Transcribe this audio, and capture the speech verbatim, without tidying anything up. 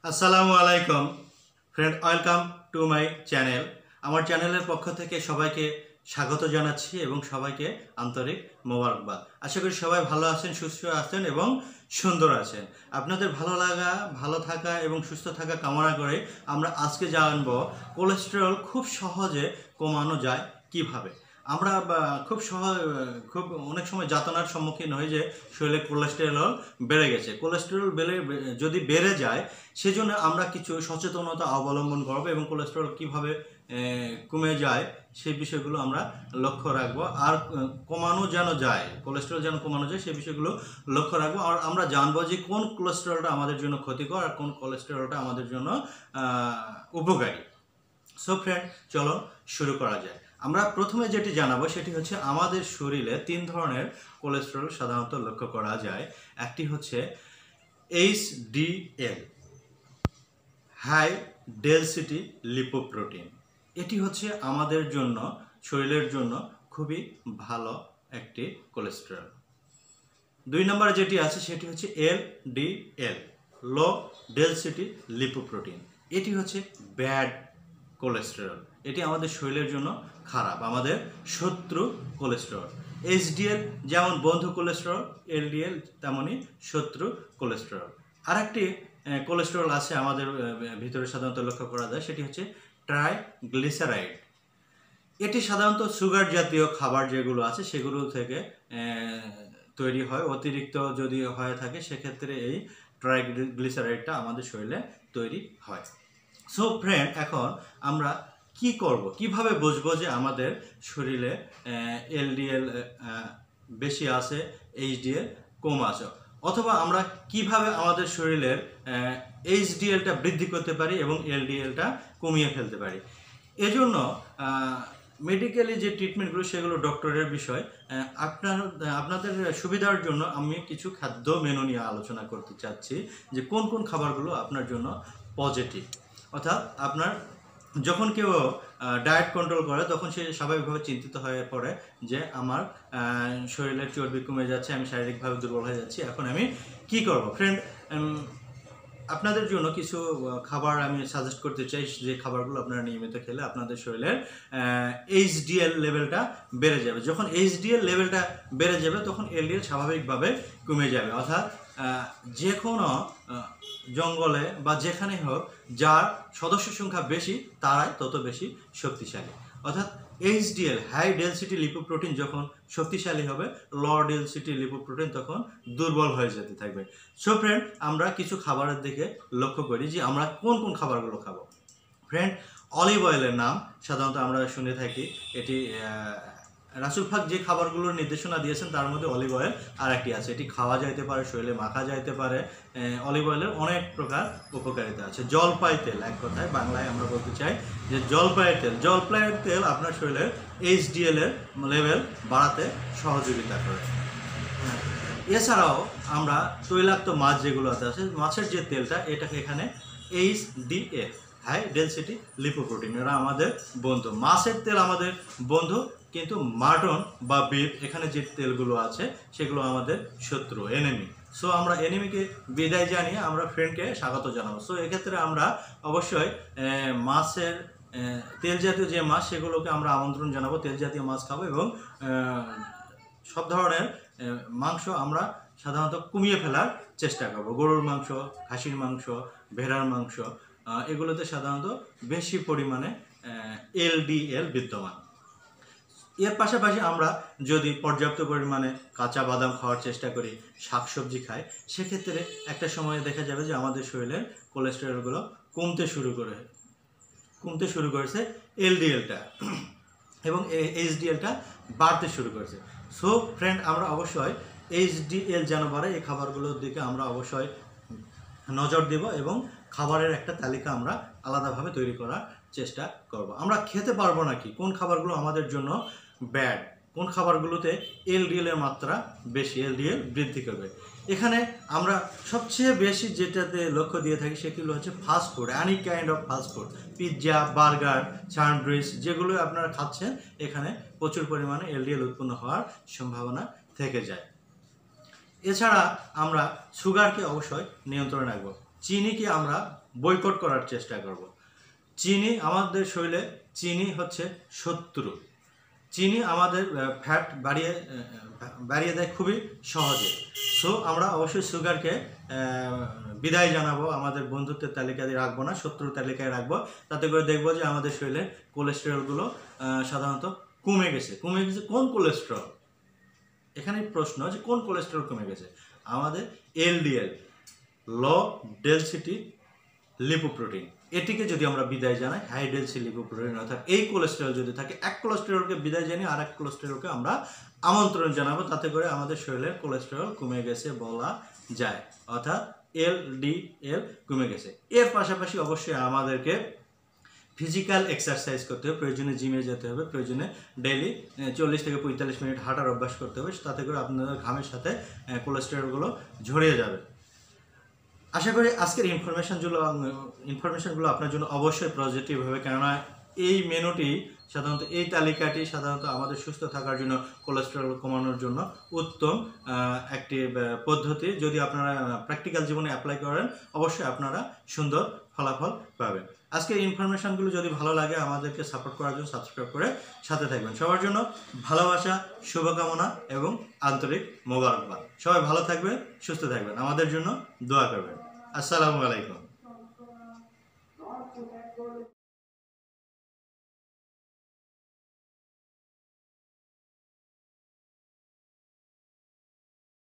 আসসালামু আলাইকুম friend, welcome to my channel. আমার চ্যানেলের পক্ষ থেকে সবাইকে স্বাগত জানাচ্ছি এবং সবাইকে আন্তরিক মোবারকবাদ। আশা করি সবাই ভালো আছেন, সুস্থ আছেন এবং সুন্দর আছেন। আপনাদের ভালো লাগা, ভালো থাকা এবং সুস্থ থাকা কামনা করে আমরা আজকে জানব কোলেস্টেরল খুব সহজে কমানো যায় কিভাবে। আমরা খুব সহজ খুব অনেক সময় যাতনার সম্মুখীন হই যে শরীরে কোলেস্টেরল বেড়ে গেছে। কোলেস্টেরল বেড়ে যদি বেড়ে যায় সেজন্য আমরা কিছু সচেতনতা অবলম্বন করব এবং কোলেস্টেরল কীভাবে কমে যায় সেই বিষয়গুলো আমরা লক্ষ্য রাখবো। আর কমানো যেন যায়, কোলেস্টেরল যেন কমানো যায় সেই বিষয়গুলো লক্ষ্য রাখবো। আর আমরা জানবো যে কোন কোলেস্টেরলটা আমাদের জন্য ক্ষতিকর আর কোন কোলেস্টেরলটা আমাদের জন্য উপকারী। সো ফ্রেন্ড, চলো শুরু করা যায়। আমরা প্রথমে যেটি জানাবো সেটি হচ্ছে আমাদের শরীরে তিন ধরনের কোলেস্টেরল সাধারণত লক্ষ্য করা যায়। একটি হচ্ছে H D L, high density lipoprotein. এটি হচ্ছে আমাদের জন্য, শরীরের জন্য খুবই ভালো একটি কোলেস্টেরল। দুই নম্বরে যেটি আছে সেটি হচ্ছে L D L, low density lipoprotein. এটি হচ্ছে ব্যাড কোলেস্টেরল, এটি আমাদের শরীরের জন্য খারাপ, আমাদের শত্রু কোলেস্টেরল। এইচডিএল যেমন বন্ধু কোলেস্টেরল, এলডিএল তেমনই শত্রু কোলেস্টেরল। আরেকটি কোলেস্টেরল আছে আমাদের ভিতরে সাধারণত লক্ষ্য করা যায়, সেটি হচ্ছে ট্রাইগ্লিসারাইড। এটি সাধারণত সুগার জাতীয় খাবার যেগুলো আছে সেগুলো থেকে তৈরি হয়। অতিরিক্ত যদি হয়ে থাকে সেক্ষেত্রে এই ট্রাইগ্লিসারাইডটা আমাদের শরীরে তৈরি হয়। সো ফ্রেন্ড, এখন আমরা কি করব, কিভাবে বুঝবো যে আমাদের শরীরে এলডিএল বেশি আছে, এইচডিএল কম আছে, অথবা আমরা কিভাবে আমাদের শরীরের এইচডিএলটা বৃদ্ধি করতে পারি এবং এলডিএলটা কমিয়ে ফেলতে পারি। এজন্য মেডিকেলি যে ট্রিটমেন্টগুলো সেগুলো ডক্টরের বিষয়। আপনার আপনাদের সুবিধার জন্য আমি কিছু খাদ্য মেনু নিয়ে আলোচনা করতে চাচ্ছি যে কোন কোন খাবারগুলো আপনার জন্য পজিটিভ। অর্থাৎ আপনার যখন কেউ ডায়েট কন্ট্রোল করে তখন সে স্বাভাবিকভাবে চিন্তিত হয়ে পড়ে যে আমার শরীরের চর্বি কমে যাচ্ছে, আমি শারীরিকভাবে দুর্বল হয়ে যাচ্ছি, এখন আমি কি করব। ফ্রেন্ড, আপনাদের জন্য কিছু খাবার আমি সাজেস্ট করতে চাই যে খাবারগুলো আপনারা নিয়মিত খেলে আপনাদের শরীরের এইচডিএল লেভেলটা বেড়ে যাবে। যখন এইচডিএল লেভেলটা বেড়ে যাবে তখন এলডিএল স্বাভাবিকভাবে কমে যাবে। অর্থাৎ যে কোনো জঙ্গলে বা যেখানে হোক যার সদস্য সংখ্যা বেশি তারাই তত বেশি শক্তিশালী। অর্থাৎ এইচডিএল, হাই ডেনসিটি লিপোপ্রোটিন যখন শক্তিশালী হবে, লো ডেনসিটি লিপোপ্রোটিন তখন দুর্বল হয়ে যেতে থাকবে। সো ফ্রেন্ড, আমরা কিছু খাবারের দিকে লক্ষ্য করি যে আমরা কোন কোন খাবারগুলো খাবো। ফ্রেন্ড, অলিভ অয়েলের নাম সাধারণত আমরা শুনে থাকি। এটি রাসূল পাক যে খাবারগুলোর নির্দেশনা দিয়েছেন তার মধ্যে অলিভ অয়েল আর একটি আছে। এটি খাওয়া যাইতে পারে, শরীরে মাখা যাইতে পারে। অলিভ অয়েলের অনেক প্রকার উপকারিতা আছে। জলপাই তেল, এক কথায় বাংলায় আমরা বলতে চাই যে জলপাইয়ের তেল। জলপাইয়ের তেল আপনার শরীরের এইচডিএল এর লেভেল বাড়াতে সহযোগিতা করে। এছাড়াও আমরা তৈলাক্ত মাছ যেগুলো আছে, মাছের যে তেলটা, এটাকে এখানে এইচডিএল, হাই ডেনসিটি লিপোপ্রোটিন, এরা আমাদের বন্ধু। মাছের তেল আমাদের বন্ধু, কিন্তু মাটন বা বিফ, এখানে যে তেলগুলো আছে সেগুলো আমাদের শত্রু, এনিমি। সো আমরা এনিমিকে বিদায় জানিয়ে আমরা ফ্রেন্ডকে স্বাগত জানাবো। সো এক্ষেত্রে আমরা অবশ্যই মাছের তেল জাতীয় যে মাছ সেগুলোকে আমরা আমন্ত্রণ জানাবো, তেল জাতীয় মাছ খাবো এবং সব ধরনের মাংস আমরা সাধারণত কমিয়ে ফেলার চেষ্টা করব। গরুর মাংস, খাসির মাংস, ভেড়ার মাংস, এগুলোতে সাধারণত বেশি পরিমাণে এলডিএল বিদ্যমান। এর পাশাপাশি আমরা যদি পর্যাপ্ত পরিমাণে কাঁচা বাদাম খাওয়ার চেষ্টা করি, শাকসবজি খাই, সেক্ষেত্রে একটা সময় দেখা যাবে যে আমাদের শরীরের কোলেস্টেরলগুলো কমতে শুরু করে কমতে শুরু করেছে এলডিএলটা এবং এইচডিএলটা বাড়তে শুরু করেছে। সো ফ্রেন্ড, আমরা অবশ্যই এইচডিএল যেন বাড়ে এই খাবারগুলোর দিকে আমরা অবশ্যই নজর দেব এবং খাবারের একটা তালিকা আমরা আলাদাভাবে তৈরি করার চেষ্টা করব। আমরা খেতে পারবো নাকি, কোন খাবারগুলো আমাদের জন্য ব্যাড, কোন খাবারগুলোতে এলডিএল এর মাত্রা বেশি, এলডিএল বৃদ্ধি করবে। এখানে আমরা সবচেয়ে বেশি যেটাতে লক্ষ্য দিয়ে থাকি সেগুলো হচ্ছে fast food, any kind of fast food, pizza, burger, sandwich, যেগুলো আপনারা খাচ্ছেন এখানে প্রচুর পরিমাণে এলডিএল উৎপন্ন হওয়ার সম্ভাবনা থেকে যায়। এছাড়া আমরা সুগারকে অবশ্যই নিয়ন্ত্রণে রাখবো। চিনিকে আমরা বয়কট করার চেষ্টা করব। চিনি আমাদের শরীরে চিনি হচ্ছে শত্রু। চিনি আমাদের ফ্যাট বাড়িয়ে বাড়িয়ে দেয় খুবই সহজে। সো আমরা অবশ্যই সুগারকে বিদায় জানাবো, আমাদের বন্ধুত্বের তালিকায় রাখবো না, শত্রুর তালিকায় রাখবো। তাতে করে দেখবো যে আমাদের শরীরে কোলেস্টেরলগুলো সাধারণত কমে গেছে। কমে গেছে কোন কোলেস্টেরল? এখানে প্রশ্ন যে কোন কোলেস্টেরল কমে গেছে? আমাদের এলডিএল, লো ডেনসিটি লিপোপ্রোটিন, এটিকে যদি আমরা বিদায় জানাই, হাই ডেনসিটি লিপোপ্রোটিন, অর্থাৎ এই কোলেস্টেরল যদি থাকে, এক কোলেস্টেরলকে বিদায় জানিয়ে আর এক কোলেস্টেরলকে আমরা আমন্ত্রণ জানাবো। তাতে করে আমাদের শরীরের কোলেস্টেরল কমে গেছে বলা যায়, অর্থাৎ এলডিএল কমে গেছে। এর পাশাপাশি অবশ্যই আমাদেরকে ফিজিক্যাল এক্সারসাইজ করতে হবে, প্রয়োজনে জিমে যেতে হবে, প্রয়োজনে ডেইলি চল্লিশ থেকে পঁয়তাল্লিশ মিনিট হাঁটার অভ্যাস করতে হবে। তাতে করে আপনাদের ঘামের সাথে কোলেস্টেরলগুলো ঝরিয়ে যাবে। আশা করি আজকের ইনফরমেশনগুলো ইনফরমেশনগুলো আপনার জন্য অবশ্যই পজিটিভ হবে, কেননা এই মেনুটি সাধারণত এই তালিকাটি সাধারণত আমাদের সুস্থ থাকার জন্য, কোলেস্টেরল কমানোর জন্য উত্তম একটি পদ্ধতি। যদি আপনারা প্র্যাকটিক্যাল জীবনে অ্যাপ্লাই করেন, অবশ্যই আপনারা সুন্দর ফলাফল পাবেন। আজকের ইনফরমেশনগুলো যদি ভালো লাগে, আমাদেরকে সাপোর্ট করার জন্য সাবস্ক্রাইব করে সাথে থাকবেন। সবার জন্য ভালোবাসা, শুভকামনা এবং আন্তরিক মোবারকবাদ। সবাই ভালো থাকবেন, সুস্থ থাকবেন, আমাদের জন্য দোয়া করবেন। আসসালামু আলাইকুম।